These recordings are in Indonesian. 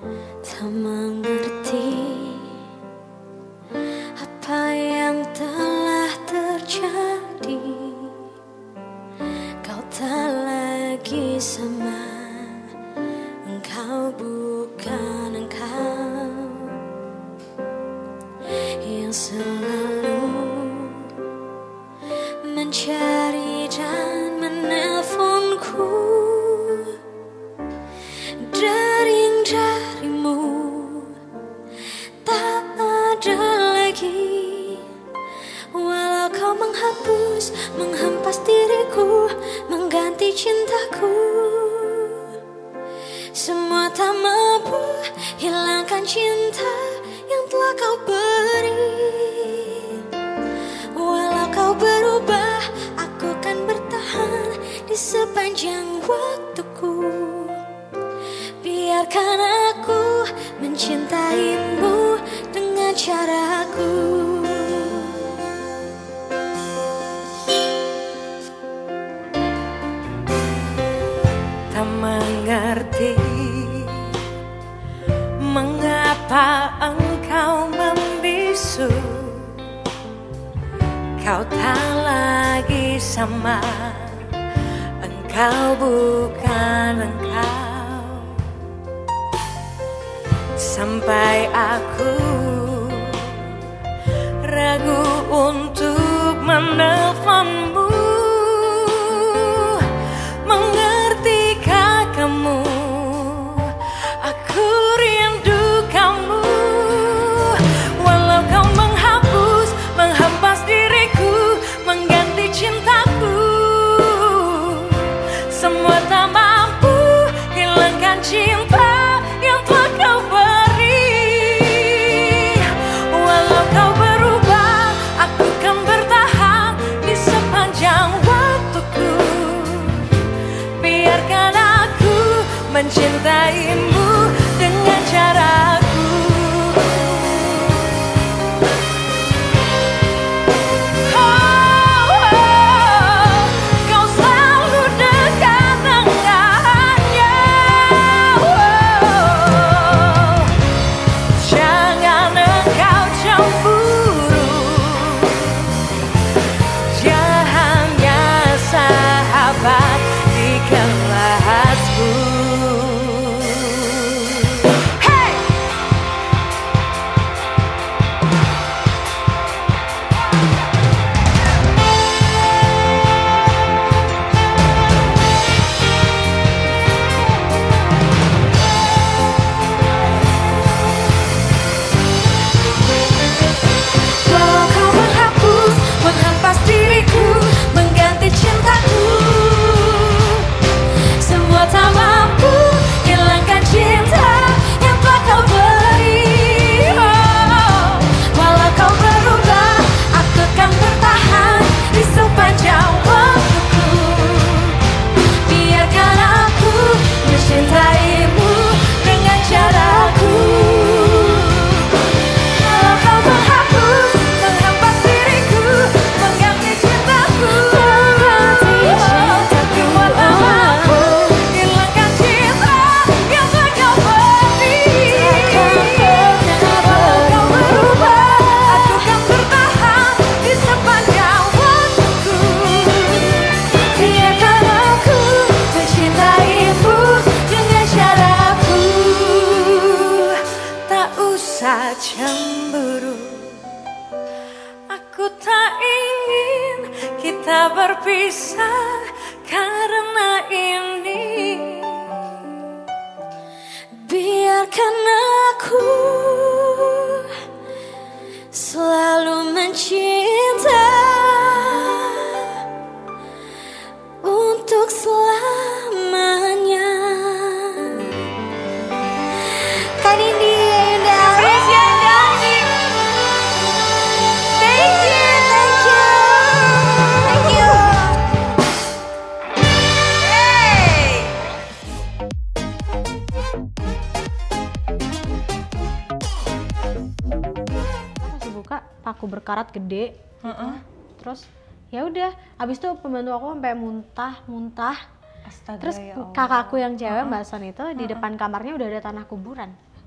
tak mengerti apa yang telah terjadi. Kau tak lagi sama, engkau bukan engkau yang selalu mencari dan menelponku. Dering darimu tak ada lagi, walau kau menghapus, menghempas diriku, mengganti cintaku. Semua tak mampu hilangkan cinta yang telah kau beri. Walau kau berubah, aku kan bertahan di sepanjang waktuku. Biarkan aku mencintaimu dengan caraku. Tak mengerti mengapa engkau membisu. Kau tak lagi sama, engkau bukan engkau. Sampai aku ragu untuk menelponmu. Mengertikah kamu? Aku rindu kamu. Walau kau menghapus, menghempas diriku, mengganti cintaku. Semua tak mampu hilangkan cinta yang telah kau beri. Walau kau berubah, aku kan bertahan di sepanjang waktuku. Biarkan aku mencintaimu dengan caraku. Kau selalu dekat dengannya. Jangan engkau cemburu, dia hanya sahabat di kelasku. Hey! Walau kau menghapus, menghempas diriku, mengganti cintaku. Semua tak mampu hilangkan cinta yang telah kau beri. Walau kau berubah, aku kan bertahan di sepanjang waktuku. Biarkan aku mencintaimu dengan caraku. Walau kau menghapus, menghempas diriku, mengganti cintaku. Semua tak mampu hilangkan cinta yang telah kau beri. Walau kau berubah, aku kan bertahan di sepanjang waktuku. Biarkan aku mencintaimu dengan caraku. Tak usah cemburu, aku tak ingin kita berpisah karena ini. Biarkan aku selalu mencinta untuk selamanya. Kak Nindi, Indah. Thank you, thank you, thank you. Hey. Masih buka paku berkarat gede. Terus ya udah, abis itu pembantu aku sampai muntah. Astaga, Terus ya Allah. kakakku yang cewek Mbak Son itu di depan kamarnya udah ada tanah kuburan.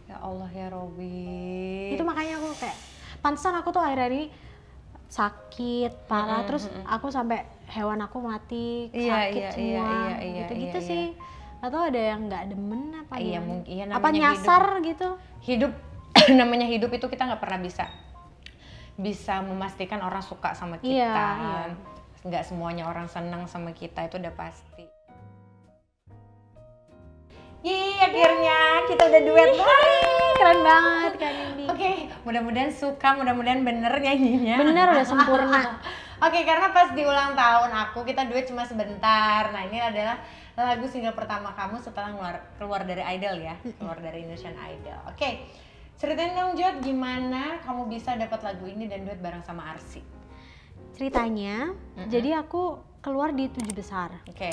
Ya Allah ya Robi. Itu makanya aku kayak pantesan aku tuh akhir-akhir ini sakit parah, terus aku sampai hewan aku mati sakit semua, gitu-gitu sih. Atau ada yang nggak demen apa Iya, gimana? mungkin iya, apa namanya nyasar gitu. hidup namanya hidup itu kita nggak pernah bisa memastikan orang suka sama kita. Iya. Nggak semuanya orang senang sama kita, itu udah pasti. Akhirnya kita udah duet lagi. Keren banget kan ini. Oke, mudah-mudahan suka, mudah-mudahan bener nyanyinya. Bener, udah sempurna. Oke, karena pas di ulang tahun aku, kita duet cuma sebentar. Nah, ini adalah lagu single pertama kamu setelah keluar dari Idol ya, keluar dari Indonesian Idol. Oke, ceritain dong Jod, gimana kamu bisa dapat lagu ini dan duet bareng sama Arsy? Ceritanya, jadi aku keluar di 7 besar. Oke.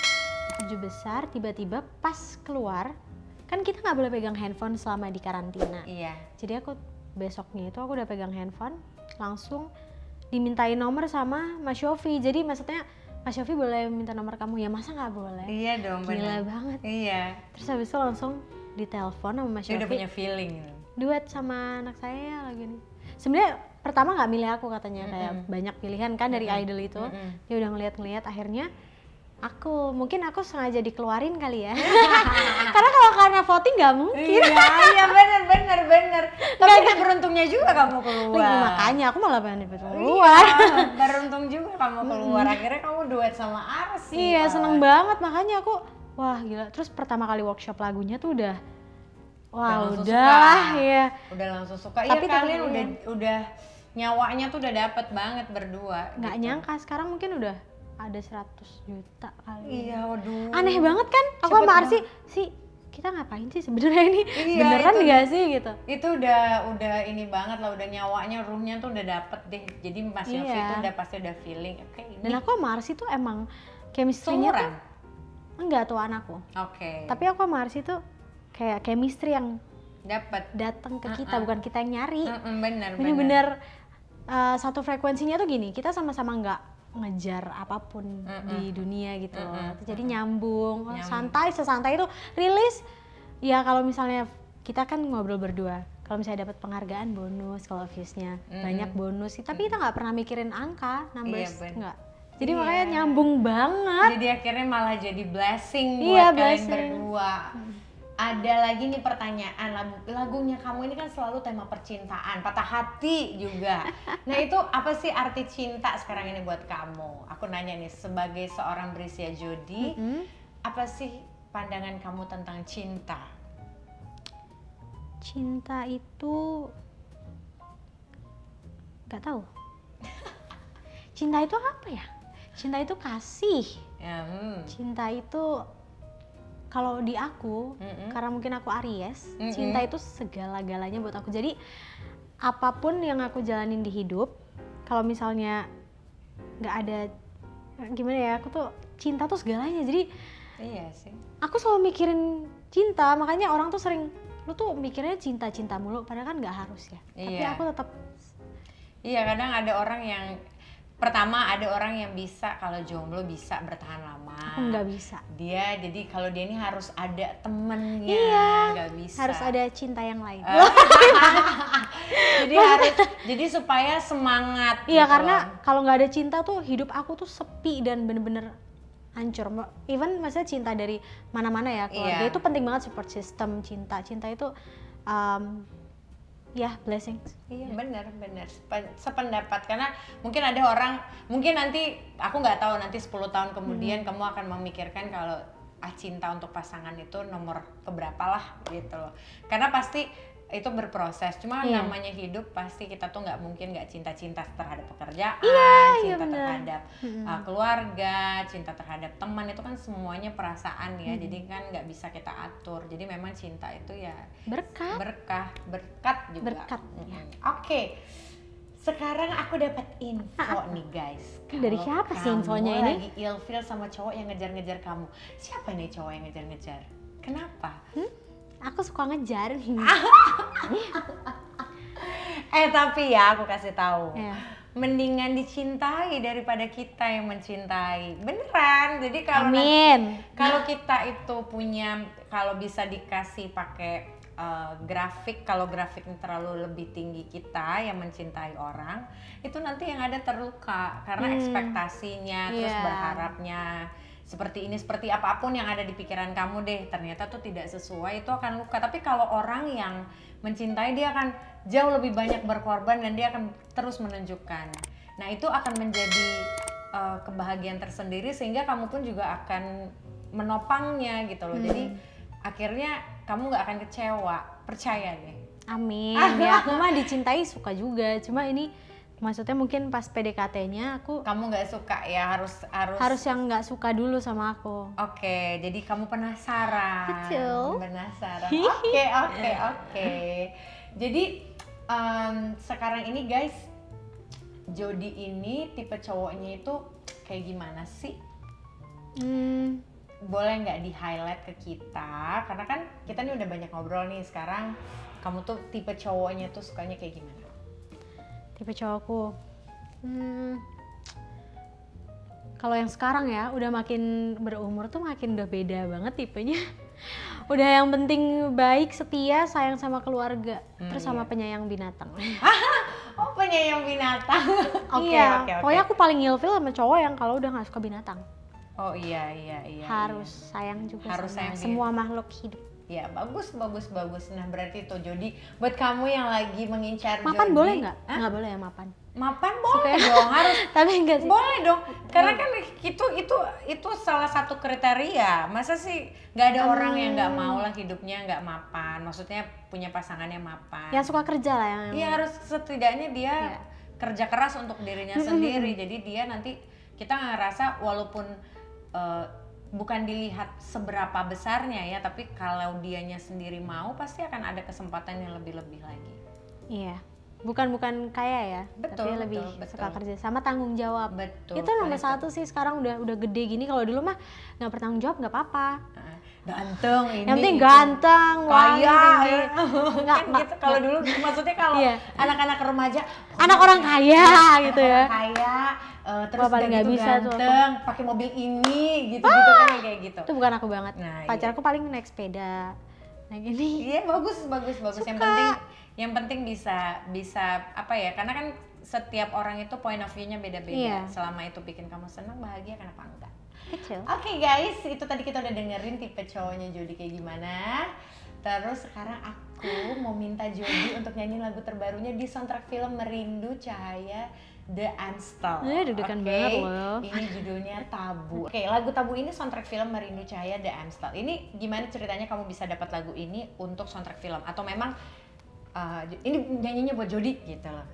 7 besar, tiba-tiba pas keluar, kan kita nggak boleh pegang handphone selama di karantina. Iya. Jadi aku besoknya itu aku udah pegang handphone, langsung dimintain nomor sama Mas Yofi. Jadi maksudnya Mas Yofi boleh minta nomor kamu, ya masa nggak boleh? Iya dong, Gila bener. banget. Iya. Terus habis itu langsung ditelepon sama Mas Dia Yofi. udah punya feeling gitu. Duet sama anak saya lagi nih. Sebenarnya pertama nggak milih aku katanya, kayak banyak pilihan kan dari Idol itu. Dia udah ngeliat-ngeliat, akhirnya mungkin aku sengaja dikeluarin kali ya. karena voting nggak mungkin. Iya bener. Tapi kan beruntungnya juga kamu keluar. Makanya aku malah pengen keluar. Iya, beruntung juga kamu keluar. Akhirnya kamu duet sama Arsy. Iya, seneng banget, makanya aku wah gila. Terus pertama kali workshop lagunya tuh udah langsung udah suka. ya. Udah langsung suka. Tapi Iya, kalian tetep udah nyawanya tuh udah dapet banget berdua. Nggak gitu. nyangka sekarang mungkin udah ada 100 juta kali. Iya, waduh. Aneh banget kan? Aku Cepet sama Arsy sih, kita ngapain sih sebenarnya ini? Iya, Beneran itu nggak sih gitu? Itu udah ini banget lah, udah nyawanya, ruhnya tuh udah dapet deh. Jadi Mas Yofi Iya. tuh udah pasti udah feeling. Oke, ini Dan aku sama Arsy tuh emang chemistry-nya tuh seumuran. enggak tuh anakku. Oke. Tapi aku sama Arsy tuh kayak chemistry yang Dapat. datang ke kita, bukan kita yang nyari. Bener. Bener-bener satu frekuensinya tuh gini, kita sama-sama nggak ngejar apapun di dunia gitu loh. Jadi nyambung, santai, sesantai itu rilis. Ya kalau misalnya kita kan ngobrol berdua, kalau misalnya dapat penghargaan bonus, kalau viewsnya banyak bonus, tapi kita nggak pernah mikirin angka, numbers, nggak. Jadi makanya nyambung banget. Jadi akhirnya malah jadi blessing buat Iya, kalian blessing. berdua. Ada lagi nih pertanyaan, lagunya kamu ini kan selalu tema percintaan, patah hati juga. Nah itu apa sih arti cinta sekarang ini buat kamu? Aku nanya nih, sebagai seorang Brescia Jody, apa sih pandangan kamu tentang cinta? Cinta itu nggak tahu. Cinta itu apa ya? Cinta itu kasih. Ya, Cinta itu kalau di aku, karena mungkin aku Aries, cinta itu segala-galanya buat aku. Jadi apapun yang aku jalanin di hidup, kalau misalnya nggak ada, gimana ya, aku tuh cinta tuh segalanya. Jadi iya sih. aku selalu mikirin cinta, makanya orang tuh sering, lu tuh mikirnya cinta-cinta mulu, padahal kan nggak harus ya. Tapi Iya. aku tetap. Iya, kadang ada orang yang ada orang yang bisa kalau jomblo bisa bertahan lama. Aku nggak bisa. Dia jadi kalau dia ini harus ada temennya, Iya, nggak bisa. harus ada cinta yang lain. jadi supaya semangat. Iya, gitu karena loh. kalau nggak ada cinta tuh hidup aku tuh sepi dan bener-bener hancur. Even maksudnya cinta dari mana-mana ya, keluarga Iya. itu penting banget, support system, cinta itu ya blessing. Iya benar sependapat, karena mungkin ada orang, mungkin nanti aku nggak tahu, nanti 10 tahun kemudian kamu akan memikirkan kalau cinta untuk pasangan itu nomor keberapa lah gitu loh, karena pasti itu berproses. Cuma namanya hidup, pasti kita tuh nggak mungkin nggak cinta terhadap pekerjaan, cinta terhadap keluarga, cinta terhadap teman, itu kan semuanya perasaan ya. Jadi kan nggak bisa kita atur. Jadi memang cinta itu ya berkat juga. Berkat, ya. Oke, sekarang aku dapat info nih guys. Dari siapa sih infonya ini? Kamu lagi ilfeel sama cowok yang ngejar-ngejar kamu. Siapa nih cowok yang ngejar-ngejar? Kenapa? Aku suka ngejar. Tapi ya aku kasih tahu. Iya. Mendingan dicintai daripada kita yang mencintai. Beneran. Jadi kalau Amin. kalau kita itu punya, kalau bisa dikasih pakai grafik, kalau grafiknya terlalu lebih tinggi kita yang mencintai orang, itu nanti yang ada terluka karena ekspektasinya, terus berharapnya seperti ini, seperti apapun yang ada di pikiran kamu deh, ternyata tuh tidak sesuai, itu akan luka. Tapi kalau orang yang mencintai, dia akan jauh lebih banyak berkorban dan dia akan terus menunjukkan. Nah itu akan menjadi kebahagiaan tersendiri, sehingga kamu pun juga akan menopangnya gitu loh. Jadi akhirnya kamu nggak akan kecewa, percaya deh. Amin. Ya aku mah dicintai suka juga, cuma ini maksudnya mungkin pas PDKT-nya kamu nggak suka ya, harus yang nggak suka dulu sama aku. Oke, jadi kamu penasaran. Betul. Penasaran. Oke. Jadi sekarang ini guys, Jody ini tipe cowoknya itu kayak gimana sih? Boleh nggak di highlight ke kita? Karena kan kita nih udah banyak ngobrol nih. Sekarang kamu tuh tipe cowoknya tuh sukanya kayak gimana? Tipe cowokku, kalau yang sekarang ya udah makin berumur tuh makin udah beda banget tipenya. Udah yang penting baik, setia, sayang sama keluarga, terus sama penyayang binatang. Oh, penyayang binatang. Oke. Pokoknya aku paling ilfil sama cowok yang kalau udah nggak suka binatang. Oh iya. Harus sayang juga, harus sama sayang semua makhluk hidup. Ya bagus. Nah berarti itu Jody, buat kamu yang lagi mengincar mapan Jody, boleh nggak? Nggak boleh ya mapan. Mapan boleh dong, harus. Tapi enggak sih. Boleh dong, karena kan itu salah satu kriteria. Masa sih nggak ada orang yang nggak mau lah hidupnya nggak mapan. Maksudnya punya pasangan yang mapan. Yang suka kerja lah yang. Iya, harus setidaknya dia kerja keras untuk dirinya sendiri. Jadi dia nanti kita ngerasa walaupun bukan dilihat seberapa besarnya ya, tapi kalau dianya sendiri mau, pasti akan ada kesempatan yang lebih-lebih lagi. Iya. Bukan kaya ya, betul, tapi lebih betul. suka kerja sama tanggung jawab. Betul. Itu nomor satu sih, sekarang udah gede gini. Kalau dulu mah nggak bertanggung jawab nggak apa-apa. Ganteng ini. Yang penting ganteng, kaya. Nggak gitu. Kalau dulu maksudnya kalau anak-anak remaja, anak orang kaya gitu ya. Kaya, terus paling nggak gitu bisa ganteng, pakai mobil ini, gitu kan kayak gitu. Itu bukan aku banget. Nah, pacarku paling naik sepeda, naik ini. Iya bagus. Yang penting bisa apa ya? Karena kan setiap orang itu point of view-nya beda-beda. Selama itu bikin kamu senang, bahagia, kenapa enggak? Oke guys, itu tadi kita udah dengerin tipe cowoknya Jody kayak gimana. Terus sekarang aku mau minta Jody untuk nyanyi lagu terbarunya di soundtrack film Merindu Cahaya The Unstaled. Deg-degan banget loh. Ini judulnya Tabu. Oke, lagu Tabu ini soundtrack film Merindu Cahaya The Unstaled. Ini gimana ceritanya kamu bisa dapat lagu ini untuk soundtrack film? Atau memang ini nyanyinya buat Jody gitu loh?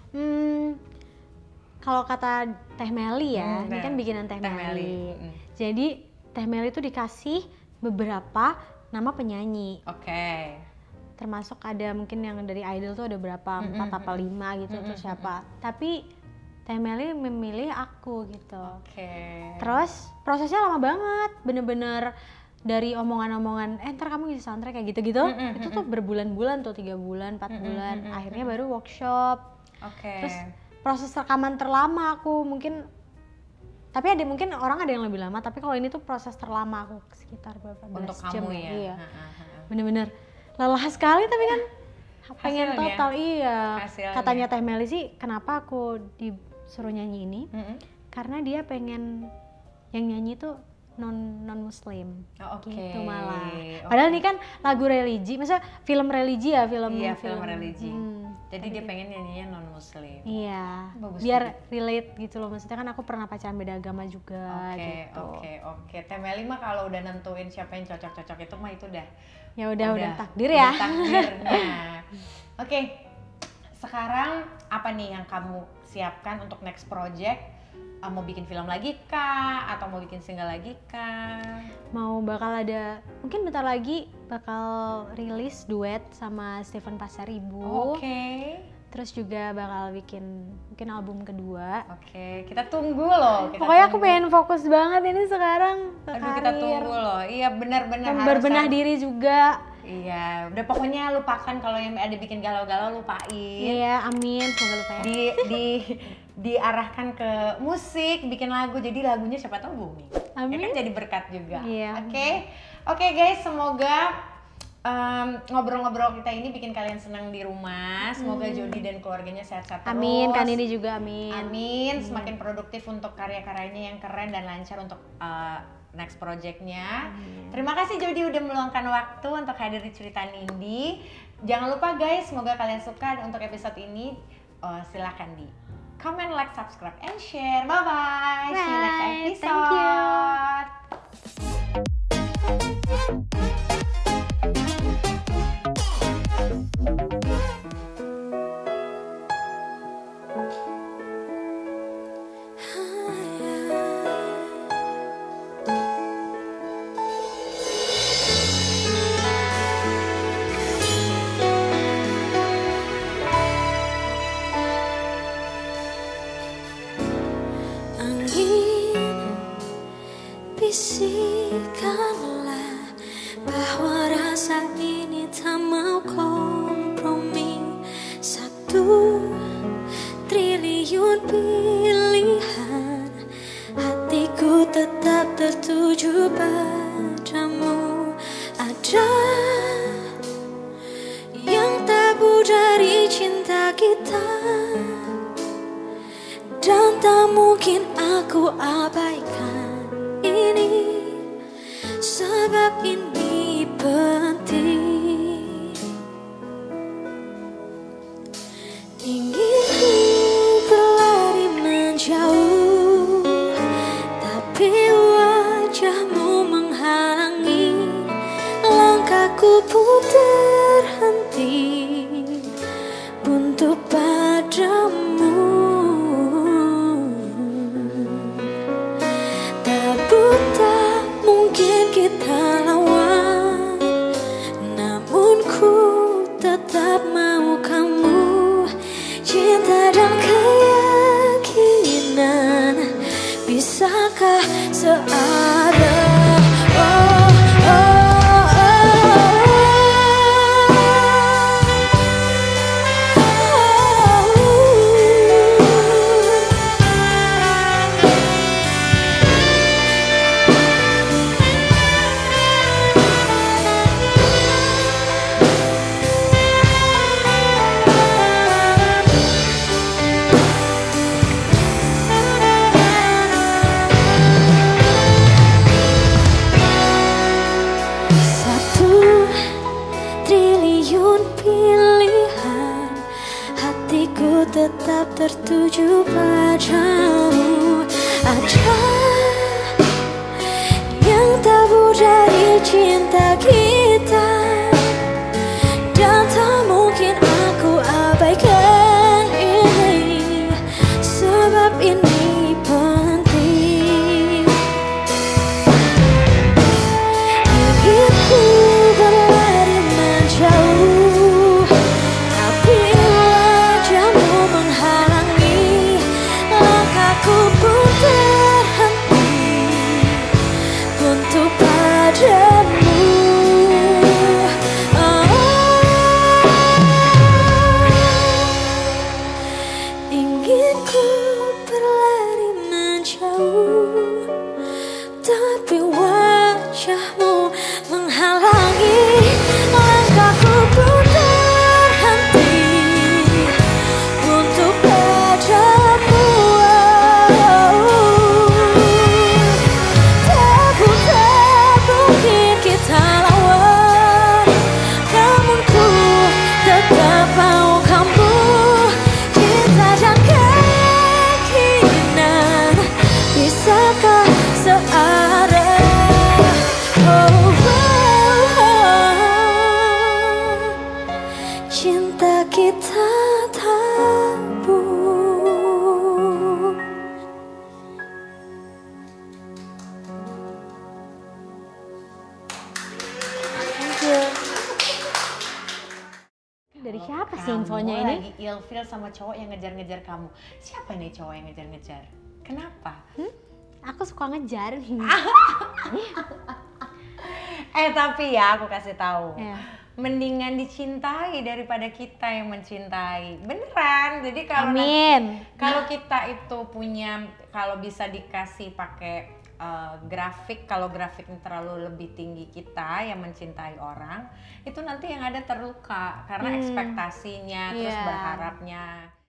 Kalau kata Teh Meli ya, ini kan bikinan Teh Meli. Jadi Teh Meli itu dikasih beberapa nama penyanyi. Oke. Termasuk ada mungkin yang dari idol tuh ada berapa, 4 apa 5 gitu, terus siapa. Tapi Teh Meli memilih aku gitu. Oke. Terus prosesnya lama banget, bener-bener dari omongan-omongan, ntar kamu ngisi soundtrack kayak gitu-gitu, itu tuh berbulan-bulan tuh, 3 bulan, 4 bulan, akhirnya baru workshop. Oke. Terus proses rekaman terlama aku mungkin, tapi ada mungkin orang ada yang lebih lama, tapi kalau ini tuh proses terlama aku sekitar berapa belas jam. Untuk kamu ya? Iya. Bener-bener lelah sekali, tapi kan pengen hasilnya. total. Iya. Hasilnya. Katanya Teh Meli sih, kenapa aku disuruh nyanyi ini? Karena dia pengen yang nyanyi tuh non muslim. Gitu malah. Padahal ini kan lagu religi, maksudnya film religi ya, film religi. Jadi dia pengen nyanyinya non muslim. Iya. Bagus biar gitu. relate gitu loh, maksudnya kan aku pernah pacaran beda agama juga gitu. Oke. Teh Meli mah kalau udah nentuin siapa yang cocok-cocok itu mah itu udah takdir ya. Udah takdirnya. Oke. Sekarang apa nih yang kamu siapkan untuk next project? Mau bikin film lagi kah? Atau mau bikin single lagi kah? Mau bakal ada, mungkin bentar lagi bakal rilis duet sama Stephen Pasaribu. Oke. Terus juga bakal bikin mungkin album kedua. Oke, kita tunggu loh. Pokoknya aku pengen fokus banget ini sekarang ke karir. Kita tunggu loh. Iya benar-benar harus berbenah diri juga. Iya, udah pokoknya lupakan kalau yang ada bikin galau-galau, lupain. Iya, amin, semoga lupa ya. Diarahkan ke musik, bikin lagu, jadi lagunya siapa tahu booming. Amin. Ya kan jadi berkat juga. Iya. Oke guys, semoga ngobrol-ngobrol kita ini bikin kalian senang di rumah. Semoga Jody dan keluarganya sehat-sehat terus. Amin, kan ini juga amin. Amin, semakin produktif untuk karya-karyanya yang keren dan lancar untuk next projectnya. Terima kasih Jody udah meluangkan waktu untuk hadir di Cerita Nindi. Jangan lupa guys, semoga kalian suka untuk episode ini. Silahkan di comment, like, subscribe, and share. Bye-bye. See you next episode. Thank you. Bisikanlah bahwa rasa ini tak mau kompromi. 1 triliun pilihan, hatiku tetap tertuju padamu. Ada yang tabu dari cinta kita, dan tak mungkin aku abaikan ini, sebab ini penting. Ingin ku berlari menjauh, tapi wajahmu menghalangi. Langkahku pun terhenti, buntu padamu. Tak mungkin kita lawan, namun ku tetap mau kamu. Cinta dan keyakinan, bisakah searah? Oh, oh, tetap tertuju padamu. Ada yang tabu dari cinta kita, dan tak mungkin aku abaikan ini, sebab ini penting. Ingin ku berlari menjauh, tapi wajahmu menghalangi. Langkahku pun terhenti, untuk padamu. Ingin ku berlari menjauh, tapi wajahmu menghalangi. Langkahku pun terhenti, untuk padamu. Tak mungkin kita lawan, namun ku tetap mau kamu. Cinta dan keyakinan, bisakah searah? Oh, oh, oh. Cinta kita tabu. Dari siapa sih Kamu infonya ini? lagi ilfil sama cowok yang ngejar-ngejar kamu. Siapa nih cowok yang ngejar-ngejar? Kenapa? Aku suka ngejar. Tapi ya aku kasih tahu. Ya. Mendingan dicintai daripada kita yang mencintai. Beneran. Jadi kalau Amin. kalau kita itu punya, kalau bisa dikasih pakai grafik, kalau grafiknya terlalu lebih tinggi kita yang mencintai orang, itu nanti yang ada terluka karena ekspektasinya, terus berharapnya.